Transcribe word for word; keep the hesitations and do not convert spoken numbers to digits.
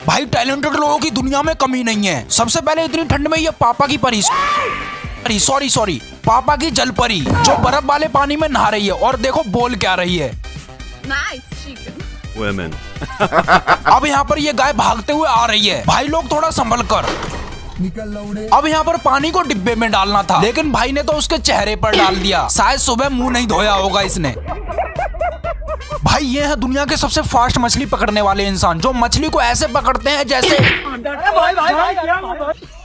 भाई टैलेंटेड लोगों की दुनिया में कमी नहीं है। सबसे पहले इतनी ठंड में ये पापा की परी सॉरी सॉरी पापा की जल परी जो बर्फ वाले पानी में नहा रही है और देखो बोल क्या रही है। Women. अब यहाँ पर ये गाय भागते हुए आ रही है। भाई लोग थोड़ा संभल कर। अब यहाँ पर पानी को डिब्बे में डालना था लेकिन भाई ने तो उसके चेहरे पर डाल दिया। शायद सुबह मुंह नहीं धोया होगा इसने। भाई ये है दुनिया के सबसे फास्ट मछली पकड़ने वाले इंसान जो मछली को ऐसे पकड़ते हैं जैसे